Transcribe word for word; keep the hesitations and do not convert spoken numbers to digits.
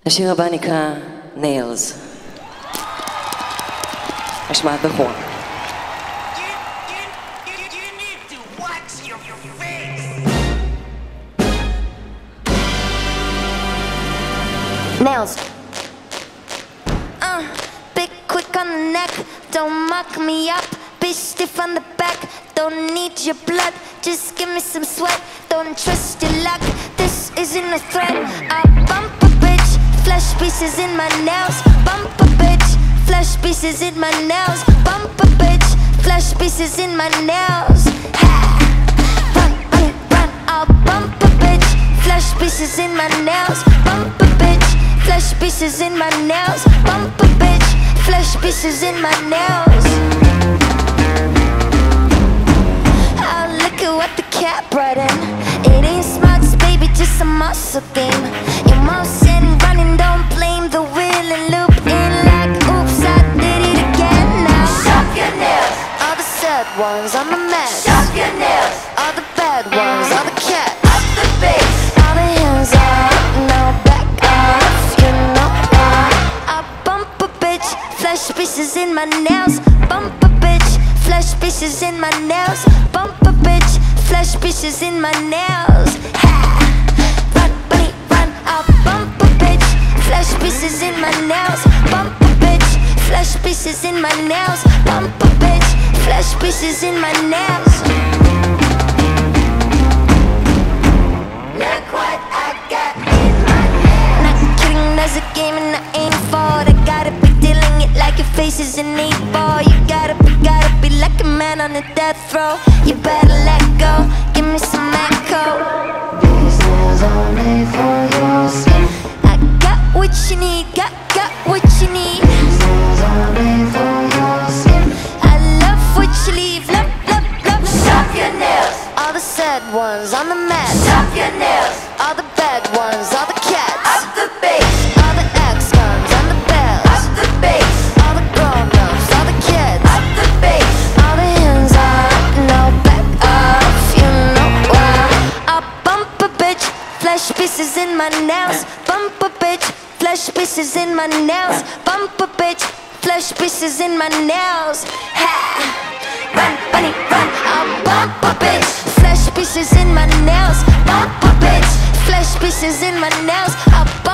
השיר הבא נקרא Nails. השמעת בחור. Nails. Uh, big quick on the neck, don't muck me up. Bitch stiff on the back, don't need your blood. Just give me some sweat, don't trust your luck. This isn't a threat. I'll bump a bitch, flesh pieces in my nails. Bump a bitch, flesh pieces in my nails. Bump a bitch, flesh pieces in my nails. Ha! Run, run, run. I'll bump a bitch, flesh pieces in my nails. Bump a bitch, flesh pieces in my nails. Bump a bitch, flesh pieces in my nails. Oh, look at what the cat brought in. It ain't smarts, baby, just a muscle game. Emotion running, don't blame the wheel and loop in like, oops, I did it again now. Suck your nails. All the sad ones, I'm a mess. Suck your nails. All the bad ones, all the cats. Up the bass. All the hands are up, now back off. You know why? I bump a bitch, flesh pieces in my nails. Bump a bitch, flesh pieces in my nails. Bump a bitch, flesh pieces in my nails. Ha! Run, bunny, run. I'll bump a bitch, flesh pieces in my nails. Bump a bitch, flesh pieces in my nails. Bump a bitch, flesh pieces in my nails. Look what I got in my nails. Not kidding, there's a game and I ain't for it. I gotta be dealing it like your face is an eight ball. You gotta be, gotta be like a man on a death row. You better let go, give me some echo. These nails are made for your skin. I got what you need, got, got what you need. These nails are made for your skin. I love what you leave, love, love, love. Suck your nails. All the sad ones on the mat. Suck your nails. All the bad ones, all the cats. Up the bass. All the ex-cons on the bells. Up the bass. All the grown-ups, all the kids. Up the bass. All the hands are up, no back off. You know why? I'll bump a bitch, flesh pieces in my nails. Bump a bitch, flesh pieces in my nails. Bump a bitch, flesh pieces in my nails. Ha! Run, bunny, run. I'll bump a bitch, flesh pieces in my nails. Bump a bitch, flesh pieces in my nails. I'll